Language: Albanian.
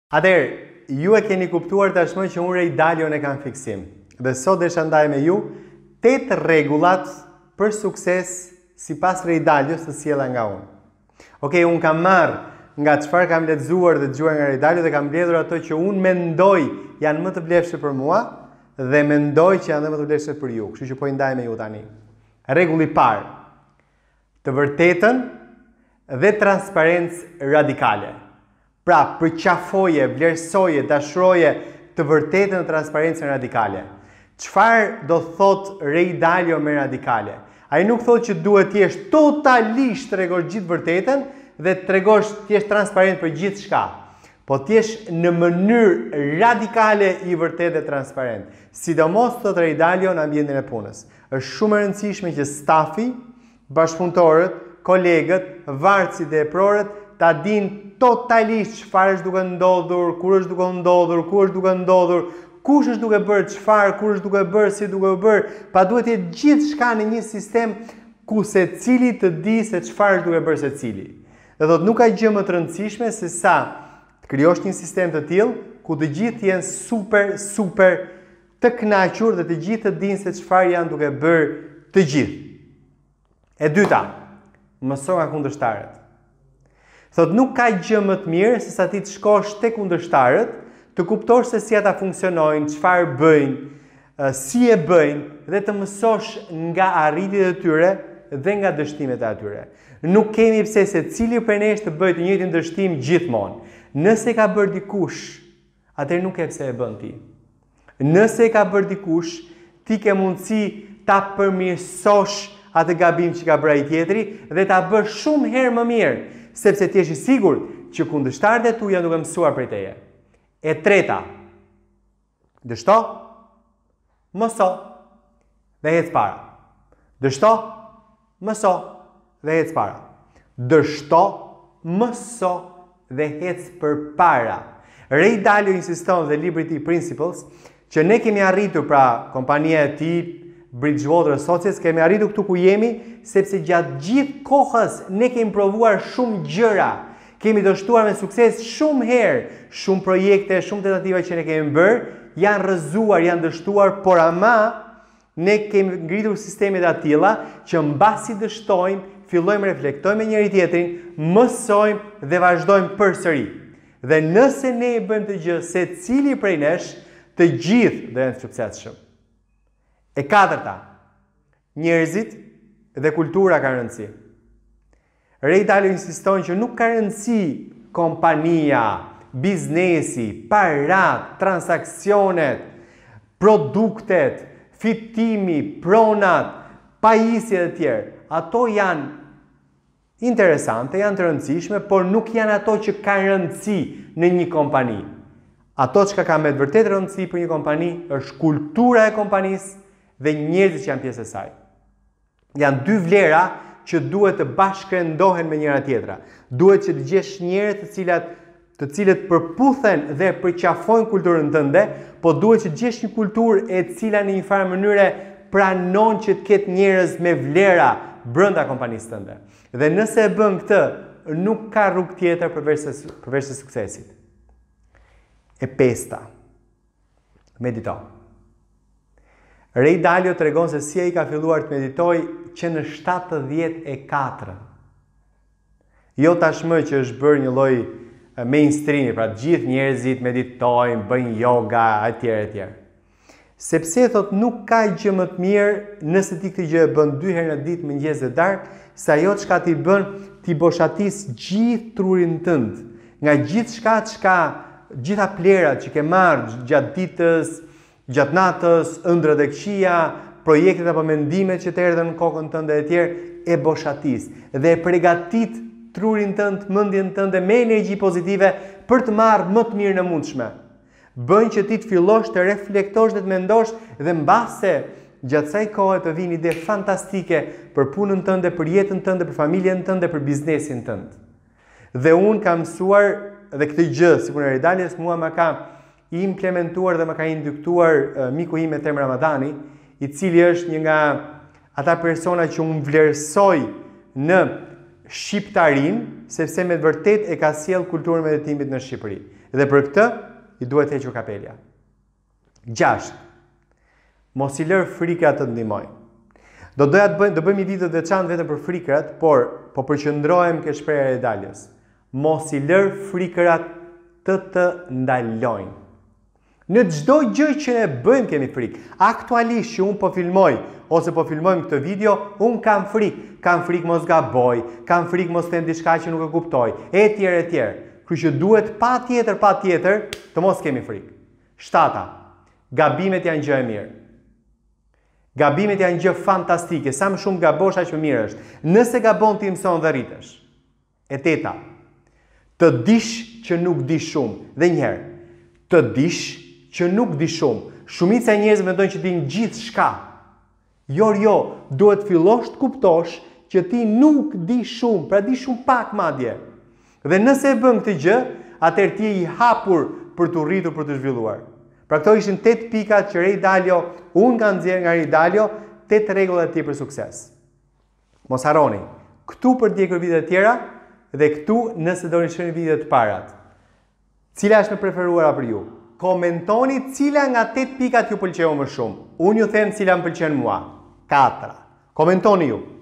Atëherë, ju e keni kuptuar tashmë që unë Ray Dalio e kam fiksim. Dhe sot desha ndaj me ju 8 rregullat për sukses sipas Ray Dalios të sjella nga unë. Okej, unë kam marrë nga çfarë kam lexuar dhe dëgjuar nga Ray Dalio dhe kam mbledhur ato që unë mendoj janë më të vlefshme për mua dhe mendoj që janë më të vlefshme për ju. Kështu që po i ndaj me ju tani. Rregulli i parë: të vërtetën dhe transparencë radikale. Pra, përqafoje, vlerësoje, dashuroje të vërtetën dhe transparencën radikale. Çfarë do thot Ray Dalio me radikale? Ai nuk thot që duhet t'jesh totalisht tregosh gjithë vërtetën dhe t'jesh transparent për gjithë shka. Po t'jesh në mënyrë radikale i vërtet dhe transparent. Sidomos thot Ray Dalio në ambientin e punës. Është shumë e rëndësishme që stafi, bashkëpunëtorët, kolegët, varësit dhe eprorët ta din totalisht çfarë është duke ndodhur, kur është duke ndodhur, ku është duke ndodhur, kush është duke bërë çfarë, kur është duke bërë, si duke bërë, pa duhet të jetë gjithçka në një sistem ku secili të di se çfarë është duke bërë secili. Dhe thotë nuk ka gjë më të rëndësishme se sa të krijosh një sistem të tillë ku të gjithë jenë super të kënaqur dhe të gjithë të dinë se çfarë janë duke bërë të gjithë. E dyta, mëso nga kundërshtarët. Thot nuk ka gjë më të mirë se sa ti të shkosh te kundërshtarët, të kuptosh se si ata funksionojnë, çfarë bëjnë, si e bëjnë dhe të mësosh nga arritjet e tyre dhe nga dështimet e atyre. Nuk kemi pse secili prej nesh të bëjë të njëjtin dështim gjithmonë. Nëse ka bërë dikush, atëherë nuk e pse e bën ti. Nëse e ka bërë dikush, ti ke mundësi ta përmirësosh atë gabim që ka bërë ai tjetri dhe ta bësh shumë herë më mirë, sepse ti je i sigurt që kundërshtarët e tu janë duke mësuar prej teje. E treta, dështo, mëso dhe hec para. Dështo, mëso dhe hec para. Dështo, mëso dhe hec përpara. Ray Dalio insiston dhe libri i tij Principles që ne kemi arritur, pra kompania e tij Brigewater sukses, kemi arritur këtu ku jemi sepse gjatë gjithë kohës ne kemi provuar shumë gjëra. Kemi dështuar me sukses shumë herë, shumë projekte, shumë tentativa që ne kemi bërë, janë rrëzuar, janë dështuar, por ama ne kemi ngritur sistemet atilla që mbasi dështojmë, fillojmë reflektojmë me njëri tjetrin, mësojmë dhe vazhdojmë përsëri. Dhe nëse ne e bëjmë të gjë secili prej nesh, të gjithë do jenë të suksesshëm. E katërta, njerëzit dhe kultura ka rëndësi. Ray Dalio insiston që nuk ka rëndësi kompania, biznesi, parat, transaksionet, produktet, fitimi, pronat, pajisjet e tjerë. Ato janë interesante, janë të rëndësishme, por nuk janë ato që ka rëndësi në një kompani. Ato që ka me të vërtet rëndësi për një kompani është kultura e kompanisë dhe njerëzit që janë pjesë e saj. Janë dy vlera që duhet të bashkëndohen me njëra tjetra. Duhet që të gjesh njerëz të cilët përputhen dhe përqafojnë kulturën tënde, po duhet që të gjesh një kulturë e cila në një farë mënyre pranon që të ketë njerëz me vlera brenda kompanisë tënde. Dhe nëse e bën këtë, nuk ka rrugë tjetër përveç se suksesit. E pesta, medito. Ray Dalio tregon se si ai ka filluar të meditoj që në 74. Jo tashmë që është bërë një lloj mainstream, pra gjithë njerëzit meditojnë, bëjnë yoga, etj. Sepse thot nuk ka gjë më të mirë nëse ti këtë gjë e bën 2 herë në ditë, mëngjes dhe darkë, se ajo çka ti bën, ti boshatis gjithë trurin tënd, nga gjitha plerat që ke marrë gjatë ditës, gjatë natës, ëndrrat dhe këqija, projektet apo mendimet që të erdhën në kokën tënde e tjerë, e boshatis dhe e përgatit trurin tënd, mendjen tënde me energji pozitive për të marrë më të mirën e mundshme. Bën që ti të fillosh të reflektosh dhe të mendosh dhe mbase gjatë kësaj kohe të vinë ide fantastike për punën tënde, për jetën tënde, për familjen tënde, për biznesin tënd. Dhe unë kam mësuar dhe këtë gjë, sikur Ray Dalio mua më ka implementuar dhe më ka induktuar miku im me temën Ramadani, i cili është një nga ata persona që unë vlerësoj në shqiptarin, sepse me të vërtet e ka sjell kulturën e meditimit në Shqipëri. Dhe për këtë, i duhet hequr kapelja. 6. Mos i lër frikrat të ndihmojnë. Do bëjmë një video të veçantë vetëm për frikrat, por po përqendrohem ke shprehja e Dalios. Mos i lër frikrat të ndalojnë. Në çdo gjë që ne bëjmë kemi frikë. Aktualisht që unë po filmoj ose po filmojmë këtë video, unë kam frikë. Kam frikë mos gaboj, kam frikë mos them diçka që nuk e kuptoj, etj. Kështu që duhet patjetër të mos kemi frikë. 7. Gabimet janë gjë e mirë. Gabimet janë gjë fantastike. Sa më shumë gabosh, aq më mirë është. Nëse gabon ti mëson dhe rritesh. E 8. Të dish që nuk di shumë. Dhe njëherë, të dish që nuk di shumë. Shumica e njerëzve mendojnë që din gjithçka. Jo, duhet fillosh të kuptosh që ti nuk di shumë, pra di shumë pak madje. Dhe nëse e bën këtë gjë, atëherë ti je i hapur për të rritur, për të zhvilluar. Pra këto ishin 8 pikat që Ray Dalio, unë kam nxjerrë nga Ray Dalio, 8 rregullat e tij për sukses. Mos harroni, këtu për të ndjekur videot e tjera dhe këtu nëse doni të shihni videot të parat. Cila është më preferuara për ju? Komentoni cila nga 8 pikat ju pëlqeu më shumë. Unë ju them cila më pëlqen mua. 4. Komentoni ju.